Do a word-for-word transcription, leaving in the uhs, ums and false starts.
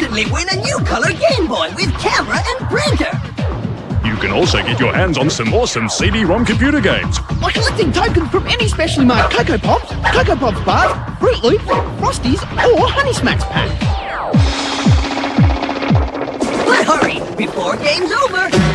instantly win a new color Game Boy with camera and printer. You can also get your hands on some awesome C D ROM computer games. By collecting tokens from any specially marked Cocoa Pops, Cocoa Pops bars, Fruit Loops, Frosties, or Honey Smacks pack. But hurry, before game's over.